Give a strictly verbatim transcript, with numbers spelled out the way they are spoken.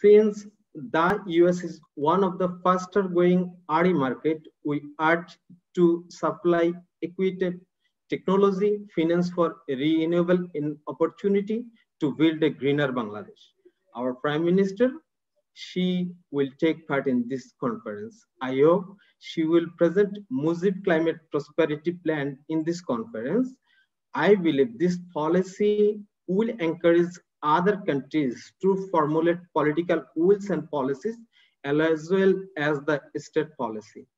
Since the U S is one of the faster growing R E market, we urge to supply equated technology, finance for renewable in opportunity to build a greener Bangladesh. Our Prime Minister, she will take part in this conference. I hope she will present Mujib Climate Prosperity Plan in this conference. I believe this policy will encourage other countries to formulate political wills and policies as well as the state policy.